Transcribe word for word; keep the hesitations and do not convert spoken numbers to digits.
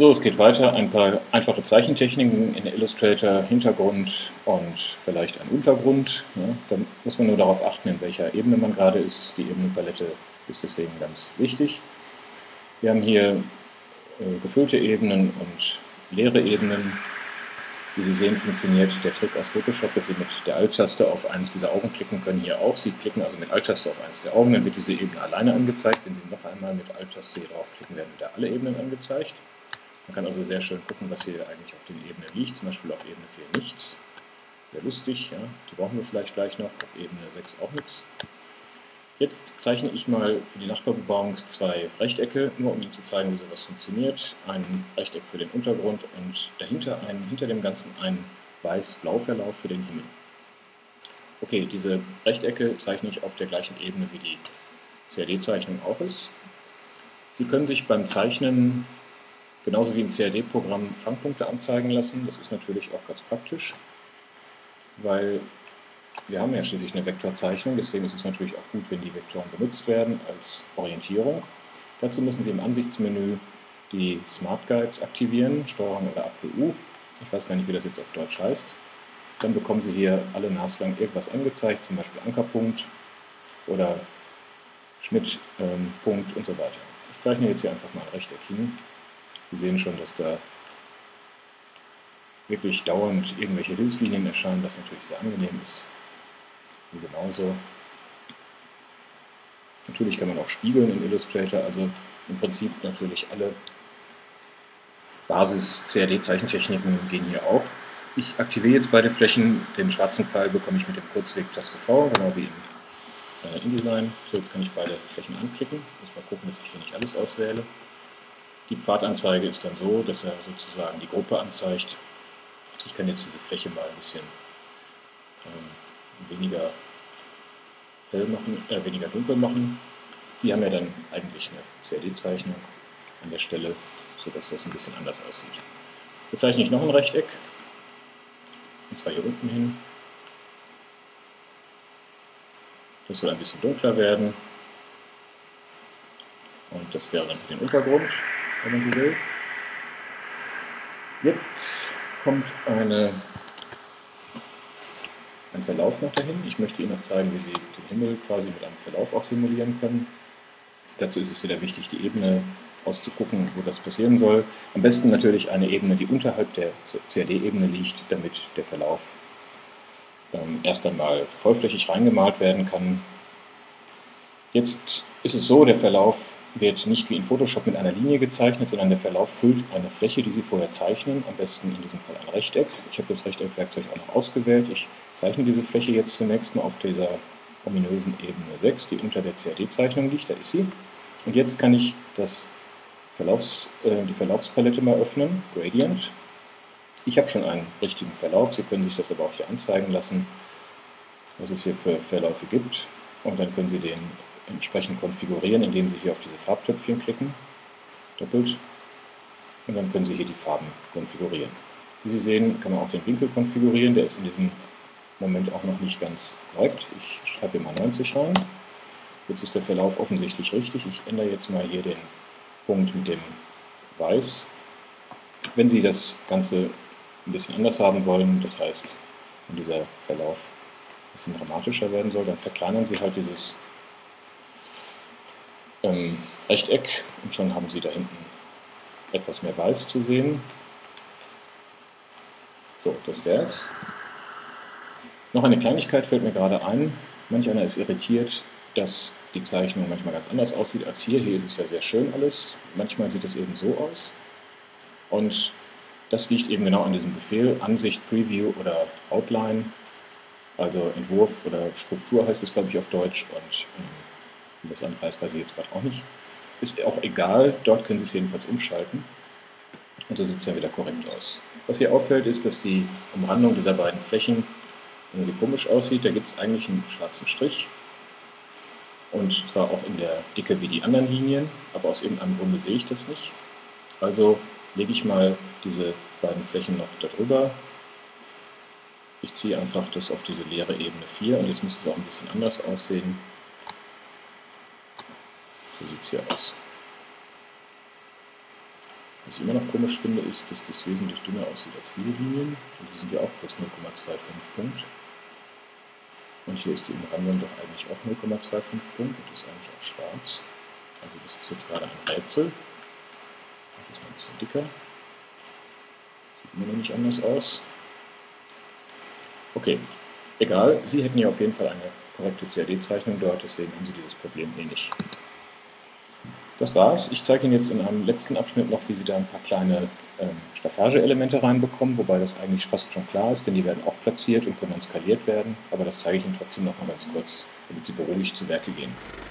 So, es geht weiter. Ein paar einfache Zeichentechniken in Illustrator, Hintergrund und vielleicht ein Untergrund. Ja, dann muss man nur darauf achten, in welcher Ebene man gerade ist. Die Ebenenpalette ist deswegen ganz wichtig. Wir haben hier äh, gefüllte Ebenen und leere Ebenen. Wie Sie sehen, funktioniert der Trick aus Photoshop, dass Sie mit der Alt-Taste auf eines dieser Augen klicken können, hier auch. Sie klicken also mit Alt-Taste auf eines der Augen, dann wird diese Ebene alleine angezeigt. Wenn Sie noch einmal mit Alt-Taste hier draufklicken, werden wieder alle Ebenen angezeigt. Man kann also sehr schön gucken, was hier eigentlich auf den Ebenen liegt, zum Beispiel auf Ebene vier nichts. Sehr lustig, ja. Die brauchen wir vielleicht gleich noch, auf Ebene sechs auch nichts. Jetzt zeichne ich mal für die Nachbarbebauung zwei Rechtecke, nur um Ihnen zu zeigen, wie sowas funktioniert. Ein Rechteck für den Untergrund und dahinter ein, hinter dem Ganzen ein weiß-blau-Verlauf für den Himmel. Okay, diese Rechtecke zeichne ich auf der gleichen Ebene, wie die C A D-Zeichnung auch ist. Sie können sich beim Zeichnen genauso wie im C A D-Programm Fangpunkte anzeigen lassen. Das ist natürlich auch ganz praktisch, weil wir haben ja schließlich eine Vektorzeichnung, deswegen ist es natürlich auch gut, wenn die Vektoren benutzt werden als Orientierung. Dazu müssen Sie im Ansichtsmenü die Smart Guides aktivieren, Steuerung oder Apfel U. Ich weiß gar nicht, wie das jetzt auf Deutsch heißt. Dann bekommen Sie hier alle naslang irgendwas angezeigt, zum Beispiel Ankerpunkt oder Schnittpunkt ähm, und so weiter. Ich zeichne jetzt hier einfach mal ein Rechteck hin. Sie sehen schon, dass da wirklich dauernd irgendwelche Hilfslinien erscheinen, was natürlich sehr angenehm ist. Hier genauso. Natürlich kann man auch spiegeln in Illustrator, also im Prinzip natürlich alle Basis-C A D-Zeichentechniken gehen hier auch. Ich aktiviere jetzt beide Flächen, den schwarzen Pfeil bekomme ich mit dem Kurzweg-Taste V, genau wie in äh, InDesign. So, jetzt kann ich beide Flächen anklicken. Ich muss mal gucken, dass ich hier nicht alles auswähle. Die Pfadanzeige ist dann so, dass er sozusagen die Gruppe anzeigt. Ich kann jetzt diese Fläche mal ein bisschen ähm, weniger hell machen, äh, weniger dunkel machen. Sie haben ja dann eigentlich eine C A D-Zeichnung an der Stelle, sodass das ein bisschen anders aussieht. Jetzt zeichne ich noch ein Rechteck, und zwar hier unten hin. Das soll ein bisschen dunkler werden. Und das wäre dann für den Untergrund, wenn man so will. Jetzt kommt eine, ein Verlauf noch dahin. Ich möchte Ihnen noch zeigen, wie Sie den Himmel quasi mit einem Verlauf auch simulieren können. Dazu ist es wieder wichtig, die Ebene auszugucken, wo das passieren soll. Am besten natürlich eine Ebene, die unterhalb der C A D-Ebene liegt, damit der Verlauf ähm, erst einmal vollflächig reingemalt werden kann. Jetzt ist es so, der Verlauf wird nicht wie in Photoshop mit einer Linie gezeichnet, sondern der Verlauf füllt eine Fläche, die Sie vorher zeichnen, am besten in diesem Fall ein Rechteck. Ich habe das Rechteckwerkzeug auch noch ausgewählt. Ich zeichne diese Fläche jetzt zunächst mal auf dieser ominösen Ebene sechs, die unter der C A D-Zeichnung liegt, da ist sie. Und jetzt kann ich das Verlaufs, äh, die Verlaufspalette mal öffnen, Gradient. Ich habe schon einen richtigen Verlauf, Sie können sich das aber auch hier anzeigen lassen, was es hier für Verläufe gibt. Und dann können Sie den entsprechend konfigurieren, indem Sie hier auf diese Farbtöpfchen klicken, doppelt, und dann können Sie hier die Farben konfigurieren. Wie Sie sehen, kann man auch den Winkel konfigurieren, der ist in diesem Moment auch noch nicht ganz korrekt. Ich schreibe hier mal neunzig rein. Jetzt ist der Verlauf offensichtlich richtig. Ich ändere jetzt mal hier den Punkt mit dem Weiß. Wenn Sie das Ganze ein bisschen anders haben wollen, das heißt, wenn dieser Verlauf ein bisschen dramatischer werden soll, dann verkleinern Sie halt dieses ähm, Rechteck und schon haben Sie da hinten etwas mehr Weiß zu sehen. So, das wär's. Noch eine Kleinigkeit fällt mir gerade ein. Manch einer ist irritiert, dass die Zeichnung manchmal ganz anders aussieht als hier. Hier ist es ja sehr schön alles. Manchmal sieht es eben so aus. Und das liegt eben genau an diesem Befehl, Ansicht, Preview oder Outline. Also Entwurf oder Struktur heißt es, glaube ich, auf Deutsch. Und ähm, wie das andere heißt, weiß ich jetzt gerade auch nicht. Ist auch egal, dort können Sie es jedenfalls umschalten. Und so sieht es dann wieder korrekt aus. Was hier auffällt, ist, dass die Umrandung dieser beiden Flächen irgendwie komisch aussieht. Da gibt es eigentlich einen schwarzen Strich. Und zwar auch in der Dicke wie die anderen Linien, aber aus irgendeinem Grunde sehe ich das nicht. Also lege ich mal diese beiden Flächen noch darüber. Ich ziehe einfach das auf diese leere Ebene vier und jetzt müsste es auch ein bisschen anders aussehen. So sieht es hier aus. Was ich immer noch komisch finde, ist, dass das wesentlich dünner aussieht als diese Linien. Die sind ja auch plus null Komma fünfundzwanzig Punkt. Und hier ist die im Random doch eigentlich auch null Komma fünfundzwanzig Punkt und ist eigentlich auch schwarz. Also das ist jetzt gerade ein Rätsel. Ich mache das mal ein bisschen dicker. Sieht immer noch nicht anders aus. Okay, egal. Sie hätten ja auf jeden Fall eine korrekte C A D-Zeichnung dort, deswegen haben Sie dieses Problem eh nicht. Das war's. Ich zeige Ihnen jetzt in einem letzten Abschnitt noch, wie Sie da ein paar kleine ähm, Staffage-Elemente reinbekommen, wobei das eigentlich fast schon klar ist, denn die werden auch platziert und können dann skaliert werden. Aber das zeige ich Ihnen trotzdem noch mal ganz kurz, damit Sie beruhigt zu Werke gehen.